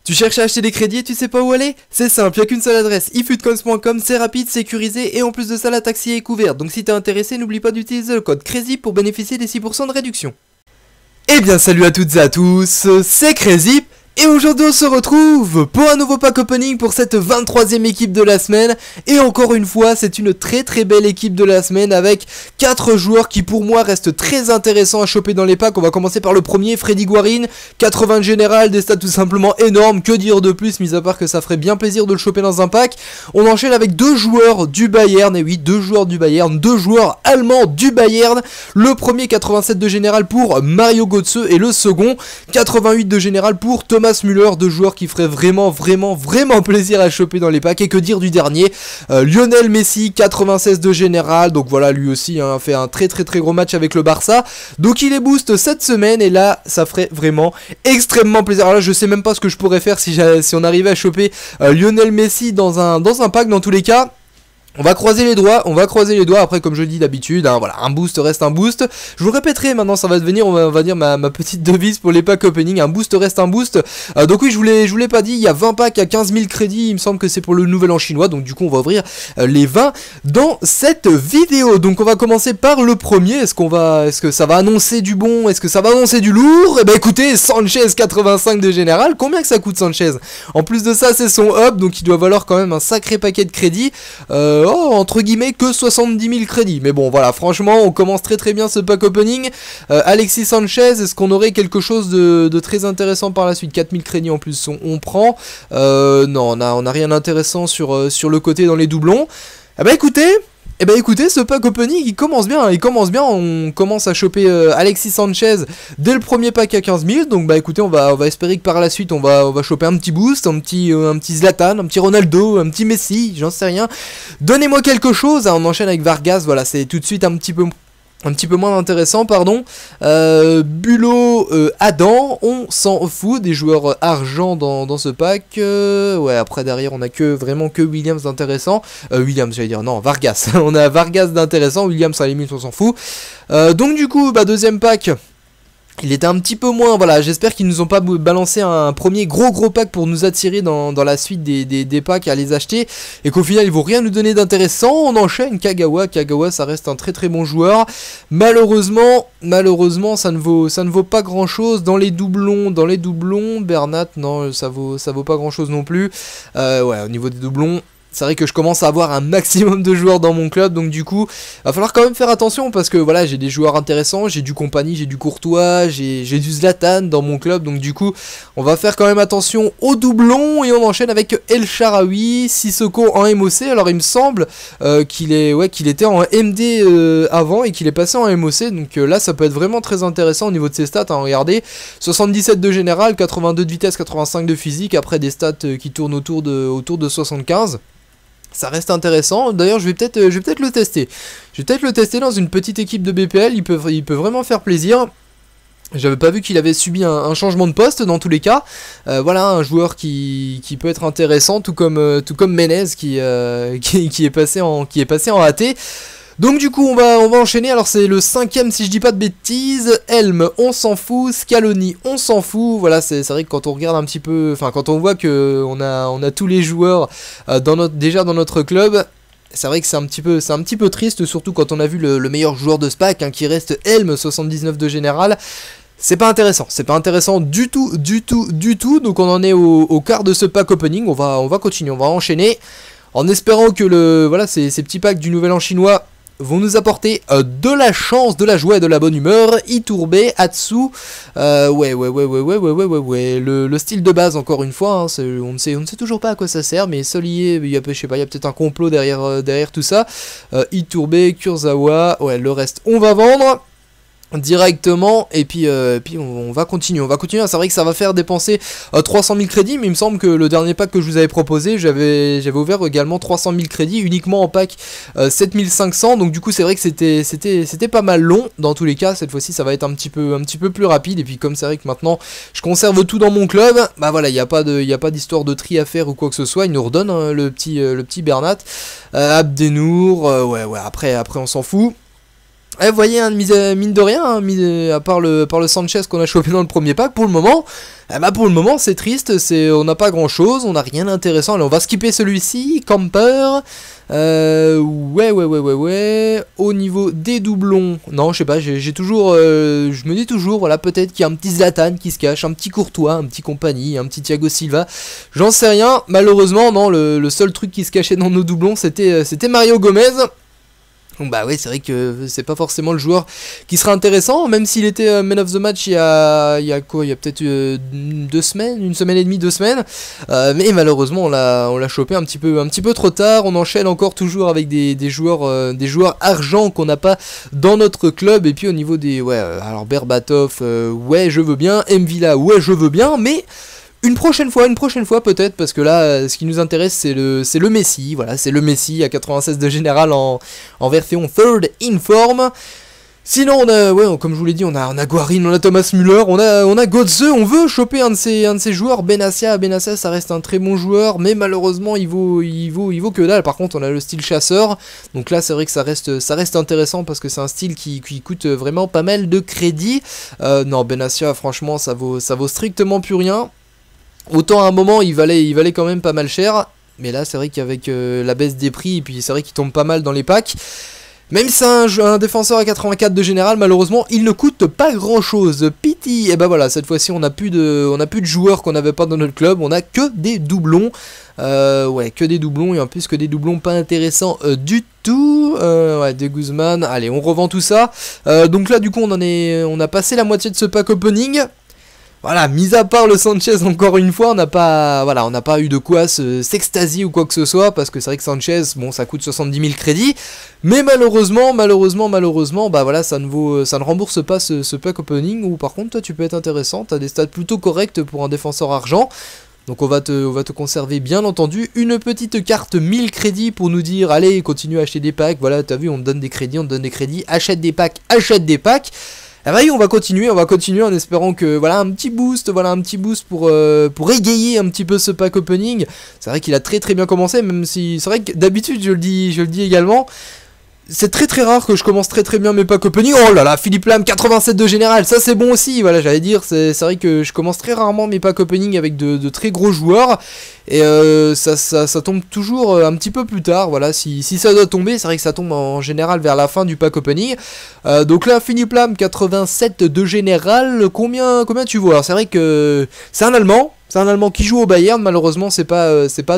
Tu cherches à acheter des crédits et tu sais pas où aller? C'est simple, y'a qu'une seule adresse, ifutcoins.com, c'est rapide, sécurisé et en plus de ça la taxe y est couverte. Donc si t'es intéressé, n'oublie pas d'utiliser le code CRAZY pour bénéficier des 6% de réduction. Eh bien salut à toutes et à tous, c'est CRAZY. Et aujourd'hui on se retrouve pour un nouveau pack opening pour cette 23e équipe de la semaine. Et encore une fois c'est une très belle équipe de la semaine avec 4 joueurs qui pour moi restent très intéressants à choper dans les packs. On va commencer par le premier, Freddy Guarin, 80 de général, des stats tout simplement énormes, que dire de plus mis à part que ça ferait bien plaisir de le choper dans un pack. On enchaîne avec 2 joueurs du Bayern, et oui 2 joueurs du Bayern, 2 joueurs allemands du Bayern. Le premier 87 de général pour Mario Götze et le second 88 de général pour Thomas Müller, 2 joueurs qui feraient vraiment plaisir à choper dans les packs. Et que dire du dernier, Lionel Messi, 96 de général, donc voilà, lui aussi fait un très gros match avec le Barça, donc il est boost cette semaine, et là ça ferait vraiment extrêmement plaisir. Alors là je sais même pas ce que je pourrais faire si on arrivait à choper Lionel Messi dans un pack. Dans tous les cas, on va croiser les doigts, après comme je le dis d'habitude, voilà, un boost reste un boost. Je vous le répéterai, maintenant ça va devenir, on va dire ma petite devise pour les packs opening, un boost reste un boost. Donc oui, je vous l'ai pas dit, il y a 20 packs à 15 000 crédits, il me semble que c'est pour le nouvel an chinois, donc du coup on va ouvrir les 20 dans cette vidéo. Donc on va commencer par le premier, est-ce que ça va annoncer du bon, est-ce que ça va annoncer du lourd? Eh ben écoutez, Sanchez 85 de général, combien que ça coûte Sanchez? En plus de ça c'est son up, donc il doit valoir quand même un sacré paquet de crédits. Entre guillemets que 70 000 crédits, mais bon voilà, franchement on commence très bien ce pack opening. Alexis Sanchez, est-ce qu'on aurait quelque chose de très intéressant par la suite? 4000 crédits en plus on prend, non on a rien d'intéressant sur le côté dans les doublons. Eh ben écoutez, ce pack opening il commence bien, on commence à choper Alexis Sanchez dès le premier pack à 15 000, donc bah écoutez, on va espérer que par la suite on va choper un petit boost, un petit Zlatan, un petit Ronaldo, un petit Messi, j'en sais rien. Donnez-moi quelque chose, on enchaîne avec Vargas, voilà, c'est tout de suite un petit peu moins intéressant, pardon. Bulot, Adam, on s'en fout des joueurs argent dans ce pack. Ouais, après derrière on a vraiment que Williams d'intéressant. Williams, j'allais dire, non, Vargas. On a Vargas d'intéressant, Williams à la limite on s'en fout. Donc du coup, bah deuxième pack. Il était un petit peu moins, voilà, j'espère qu'ils nous ont pas balancé un premier gros pack pour nous attirer dans la suite des packs à les acheter, et qu'au final ils vont rien nous donner d'intéressant. On enchaîne Kagawa, ça reste un très bon joueur. Malheureusement ça ne vaut pas grand chose dans les doublons, Bernat, non, ça vaut pas grand chose non plus. Ouais, au niveau des doublons, c'est vrai que je commence à avoir un maximum de joueurs dans mon club, donc du coup, va falloir quand même faire attention, parce que voilà, j'ai des joueurs intéressants, j'ai du Compagnie, j'ai du Courtois, j'ai du Zlatan dans mon club, donc du coup, on va faire quand même attention aux doublons, et on enchaîne avec El Shaarawy, Sissoko en MOC. Alors il me semble qu'il était en MD avant, et qu'il est passé en MOC, donc là ça peut être vraiment très intéressant au niveau de ses stats, regardez, 77 de général, 82 de vitesse, 85 de physique, après des stats qui tournent autour de 75. Ça reste intéressant. D'ailleurs je vais peut-être le tester. Je vais peut-être le tester dans une petite équipe de BPL, il peut vraiment faire plaisir. J'avais pas vu qu'il avait subi un changement de poste dans tous les cas. Voilà, un joueur qui peut être intéressant, tout comme Menez qui est passé en AT. Donc du coup on va enchaîner, alors c'est le 5ème si je dis pas de bêtises. Helm on s'en fout, Scaloni on s'en fout, voilà, c'est vrai que quand on regarde un petit peu, enfin quand on voit que on a tous les joueurs déjà dans notre club, c'est vrai que c'est un petit peu triste, surtout quand on a vu le meilleur joueur de ce pack, qui reste Helm, 79 de général. C'est pas intéressant du tout, donc on en est au quart de ce pack opening, on va continuer, on va enchaîner, en espérant que ces petits packs du nouvel an chinois vont nous apporter de la chance, de la joie et de la bonne humeur. Iturbe, Atsu, ouais, le style de base encore une fois, on ne sait toujours pas à quoi ça sert, mais Solier, il y a peut-être un complot derrière tout ça. Iturbe, Kurzawa, ouais, le reste on va vendre directement, et puis on va continuer, c'est vrai que ça va faire dépenser 300 000 crédits, mais il me semble que le dernier pack que je vous avais proposé, j'avais ouvert également 300 000 crédits, uniquement en pack 7500, donc du coup c'est vrai que c'était pas mal long, dans tous les cas, cette fois-ci ça va être un petit peu plus rapide, et puis comme c'est vrai que maintenant je conserve tout dans mon club, bah voilà, il n'y a pas d'histoire de tri à faire ou quoi que ce soit, il nous redonne le petit Bernat, Abdenour, ouais, après on s'en fout. vous voyez, hein, mine de rien, hein, à part le Sanchez qu'on a chopé dans le premier pack, pour le moment, c'est triste, on n'a pas grand chose, on n'a rien d'intéressant. Allez, on va skipper celui-ci, Camper. Ouais. Au niveau des doublons, non, je sais pas, j'ai toujours, je me dis toujours, voilà, peut-être qu'il y a un petit Zlatan qui se cache, un petit Courtois, un petit Compagnie, un petit Thiago Silva. J'en sais rien, malheureusement, non, le seul truc qui se cachait dans nos doublons, c'était Mario Gomez. Donc bah oui, c'est vrai que c'est pas forcément le joueur qui sera intéressant, même s'il était man of the match il y a peut-être 2 semaines, 1 semaine et demie, 2 semaines, mais malheureusement on l'a chopé un petit peu trop tard. On enchaîne encore toujours avec des joueurs argent qu'on n'a pas dans notre club. Et puis au niveau des alors Berbatov, ouais je veux bien, Mvila, ouais je veux bien, mais une prochaine fois peut-être, parce que là, ce qui nous intéresse, c'est le Messi, voilà, c'est le Messi à 96 de général en version third in form. Sinon, on a, comme je vous l'ai dit, on a Guarin, on a Thomas Müller, on a Götze, on veut choper un de ces joueurs, Benassia, ça reste un très bon joueur, mais malheureusement, il vaut que dalle. Par contre, on a le style chasseur, donc là, c'est vrai que ça reste intéressant, parce que c'est un style qui coûte vraiment pas mal de crédit. Non, Benassia, franchement, ça vaut strictement plus rien. Autant à un moment il valait quand même pas mal cher, mais là c'est vrai qu'avec la baisse des prix, et puis c'est vrai qu'il tombe pas mal dans les packs, même si c'est un défenseur à 84 de général, malheureusement il ne coûte pas grand chose. Pity, et bah voilà, cette fois-ci on a plus de joueurs qu'on n'avait pas dans notre club, on a que des doublons, que des doublons, et en plus que des doublons pas intéressants du tout. Des Guzman, allez on revend tout ça, donc là du coup on a passé la moitié de ce pack opening. Voilà, mis à part le Sanchez, encore une fois, on n'a pas eu de quoi s'extasier ou quoi que ce soit, parce que c'est vrai que Sanchez, bon, ça coûte 70 000 crédits, mais malheureusement, bah voilà, ça ne rembourse pas ce pack opening, ou par contre, toi, tu peux être intéressant, t'as des stats plutôt correctes pour un défenseur argent. Donc on va te conserver bien entendu une petite carte 1000 crédits pour nous dire, allez, continue à acheter des packs, voilà, t'as vu, on te donne des crédits, achète des packs. Ah bah oui, on va continuer en espérant que voilà un petit boost pour égayer un petit peu ce pack opening. C'est vrai qu'il a très bien commencé, même si c'est vrai que d'habitude je le dis également. C'est très rare que je commence très bien mes packs opening. Oh là là, Philippe Lam 87 de général, ça c'est bon aussi. Voilà, j'allais dire, c'est vrai que je commence très rarement mes packs opening avec de très gros joueurs. Et ça tombe toujours un petit peu plus tard. Voilà, si ça doit tomber, c'est vrai que ça tombe en général vers la fin du pack opening. Donc là, Philippe Lam 87 de général, combien tu vois? Alors c'est vrai que c'est un Allemand. C'est un Allemand qui joue au Bayern. Malheureusement, c'est pas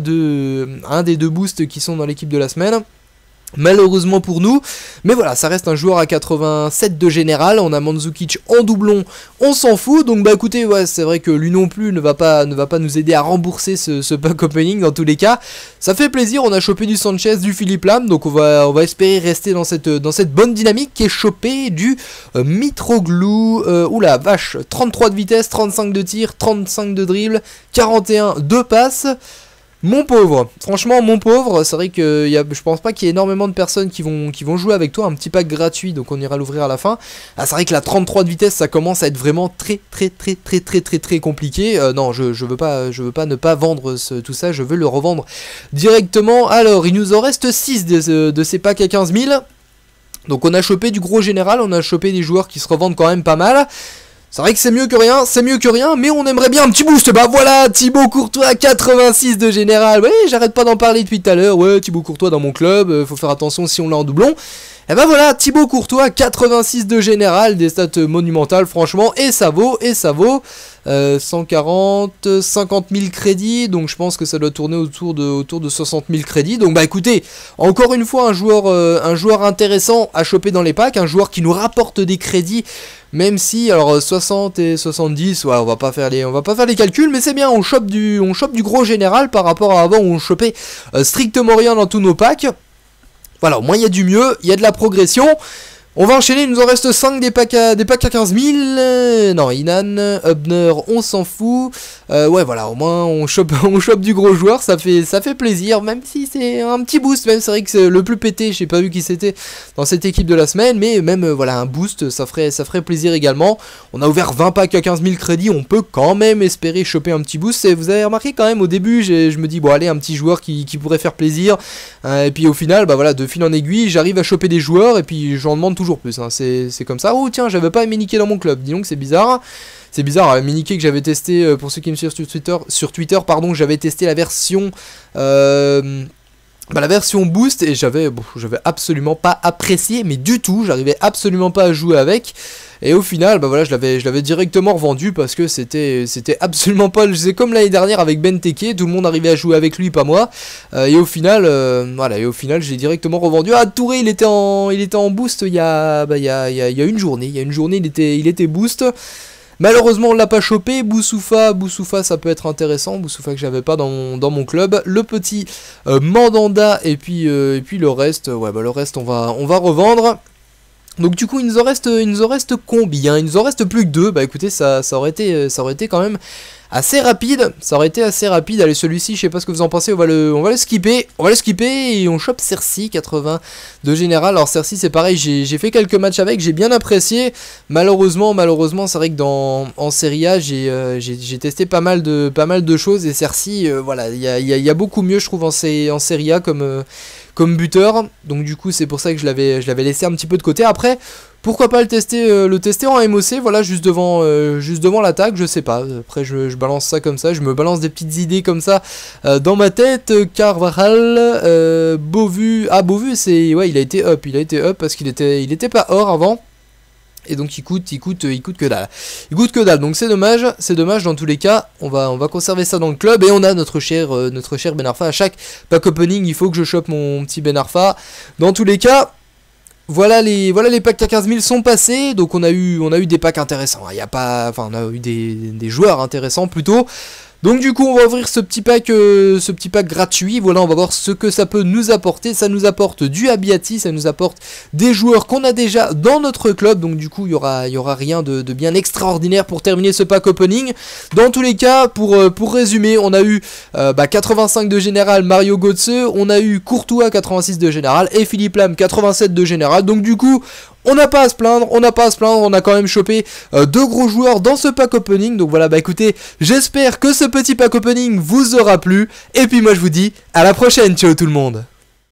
un des 2 boosts qui sont dans l'équipe de la semaine. Malheureusement pour nous, mais voilà, ça reste un joueur à 87 de général. On a Mandzukic en doublon, on s'en fout. Donc bah écoutez, ouais, c'est vrai que lui non plus ne va pas nous aider à rembourser ce pack opening. Dans tous les cas, ça fait plaisir. On a chopé du Sanchez, du Philippe Lam, donc on va espérer rester dans cette bonne dynamique qui est chopé du Mitroglou. Oula vache, 33 de vitesse, 35 de tir, 35 de dribble, 41 de passe. Mon pauvre, franchement mon pauvre, c'est vrai que je pense pas qu'il y ait énormément de personnes qui vont jouer avec toi, un petit pack gratuit, donc on ira l'ouvrir à la fin. Ah, c'est vrai que la 33 de vitesse ça commence à être vraiment très compliqué. Non, je veux pas ne pas vendre tout ça, je veux le revendre directement. Alors il nous en reste 6 de ces packs à 15 000. Donc on a chopé du gros général, on a chopé des joueurs qui se revendent quand même pas mal. C'est vrai que c'est mieux que rien, mais on aimerait bien un petit boost. Bah voilà, Thibaut Courtois, 86 de général. Ouais, j'arrête pas d'en parler depuis tout à l'heure. Ouais, Thibaut Courtois dans mon club, faut faire attention si on l'a en doublon. Et bah voilà, Thibaut Courtois, 86 de général, des stats monumentales franchement, et ça vaut 140, 50 000 crédits, donc je pense que ça doit tourner autour de 60 000 crédits. Donc bah écoutez, encore une fois un joueur intéressant à choper dans les packs, un joueur qui nous rapporte des crédits, même si alors 60 et 70, ouais, on va pas faire les calculs, mais c'est bien, on chope du gros général par rapport à avant où on chopait strictement rien dans tous nos packs. Voilà, au moins il y a du mieux, il y a de la progression. On va enchaîner, il nous en reste 5 des packs à 15 000. Non, Inan, Hubner, on s'en fout. Ouais, voilà, au moins on chope du gros joueur, ça fait plaisir, même si c'est un petit boost. Même c'est vrai que c'est le plus pété, j'ai pas vu qui c'était dans cette équipe de la semaine, mais même voilà, un boost, ça ferait plaisir également. On a ouvert 20 packs à 15 000 crédits, on peut quand même espérer choper un petit boost. Et vous avez remarqué quand même au début, je me dis, bon allez, un petit joueur qui pourrait faire plaisir. Et puis au final, bah voilà, de fil en aiguille, j'arrive à choper des joueurs, et puis j'en demande toujours toujours plus, hein. C'est comme ça. Oh tiens, j'avais pas Miniqué dans mon club, dis donc c'est bizarre. C'est bizarre, Miniqué que j'avais testé, pour ceux qui me suivent sur Twitter, pardon, j'avais testé la version... la version boost et j'avais absolument pas apprécié, mais du tout, j'arrivais absolument pas à jouer avec. Et au final, bah voilà, je l'avais directement revendu parce que c'était absolument pas... C'est comme l'année dernière avec Benteke, tout le monde arrivait à jouer avec lui, pas moi. Et au final, je l'ai directement revendu. Ah, Touré, il était en boost il y a une journée. Il y a une journée, il était boost. Malheureusement on l'a pas chopé. Boussoufa ça peut être intéressant, Boussoufa que j'avais pas dans mon club, le petit Mandanda et puis le reste, le reste on va revendre. Donc du coup il nous en reste combien? Il nous en reste plus que 2, bah écoutez ça aurait été quand même assez rapide, allez celui-ci je sais pas ce que vous en pensez, on va le skipper, et on chope Cersei 80 de général. Alors Cersei c'est pareil, j'ai fait quelques matchs avec, j'ai bien apprécié, malheureusement c'est vrai que en Serie A j'ai testé pas mal de choses, et Cersei voilà, il y a beaucoup mieux je trouve en Serie A comme buteur, donc du coup c'est pour ça que je l'avais laissé un petit peu de côté. Après pourquoi pas le tester en MOC, voilà, juste devant l'attaque, je sais pas. Après je balance ça comme ça, je me balance des petites idées comme ça dans ma tête. Carvajal, Beauvu, c'est, ouais, il a été up parce qu'il était pas or avant. Et donc il coûte que dalle. Donc c'est dommage dans tous les cas. On va conserver ça dans le club, et on a notre cher Ben Arfa. À chaque pack opening, il faut que je chope mon petit Ben Arfa. Dans tous les cas, voilà les packs à 15 000 sont passés. Donc on a eu des packs intéressants. On a eu des joueurs intéressants plutôt. Donc du coup on va ouvrir ce petit pack gratuit, voilà, on va voir ce que ça peut nous apporter. Ça nous apporte du Abbiati, ça nous apporte des joueurs qu'on a déjà dans notre club, donc du coup il y aura rien de bien extraordinaire pour terminer ce pack opening. Dans tous les cas, pour résumer, on a eu 85 de général Mario Götze, on a eu Courtois 86 de général et Philippe Lam 87 de général, donc du coup on n'a pas à se plaindre, on a quand même chopé 2 gros joueurs dans ce pack opening. Donc voilà, bah écoutez, j'espère que ce petit pack opening vous aura plu. Et puis moi je vous dis à la prochaine, ciao tout le monde.